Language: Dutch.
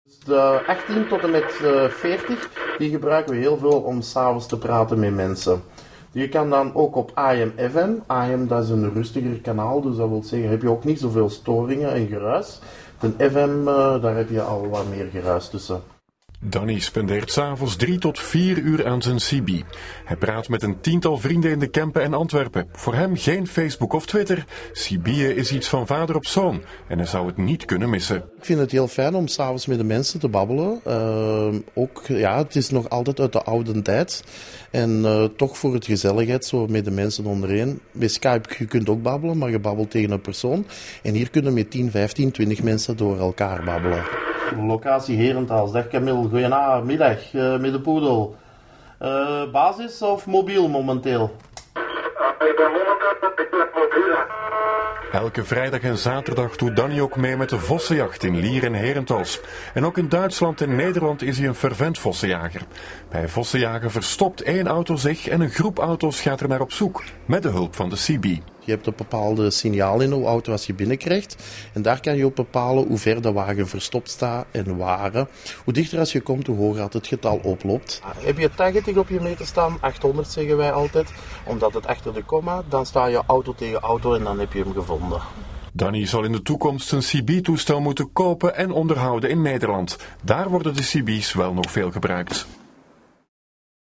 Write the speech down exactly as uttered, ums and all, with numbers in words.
De achttien tot en met veertig, die gebruiken we heel veel om s'avonds te praten met mensen. Je kan dan ook op A M F M. A M dat is een rustiger kanaal, dus dat wil zeggen heb je ook niet zoveel storingen en geruis. Ten F M, daar heb je al wat meer geruis tussen. Danny spendeert 's avonds drie tot vier uur aan zijn C B. Hij praat met een tiental vrienden in de Kempen en Antwerpen. Voor hem geen Facebook of Twitter. C B'en is iets van vader op zoon en hij zou het niet kunnen missen. Ik vind het heel fijn om s'avonds met de mensen te babbelen. Uh, ook, ja, het is nog altijd uit de oude tijd. En uh, toch voor het gezelligheid, zo met de mensen ondereen. Bij Skype, je kunt ook babbelen, maar je babbelt tegen een persoon. En hier kunnen met tien, vijftien, twintig mensen door elkaar babbelen. Locatie Herentals. Dag Camille, goeiemiddag uh, met de poedel. Uh, basis of mobiel momenteel? Ik ben momenteel op mobiel. Elke vrijdag en zaterdag doet Danny ook mee met de vossenjacht in Lier en Herentals. En ook in Duitsland en Nederland is hij een fervent vossenjager. Bij vossenjagen verstopt één auto zich en een groep auto's gaat er naar op zoek, met de hulp van de C B. Je hebt een bepaalde signaal in hoe auto als je binnenkrijgt. En daar kan je ook bepalen hoe ver de wagen verstopt staat en waar. Hoe dichter als je komt, hoe hoger het getal oploopt. Heb je tachtig op je meter staan, achthonderd zeggen wij altijd. Omdat het achter de komma, dan sta je auto tegen auto en dan heb je hem gevonden. Danny zal in de toekomst een C B-toestel moeten kopen en onderhouden in Nederland. Daar worden de C B's wel nog veel gebruikt.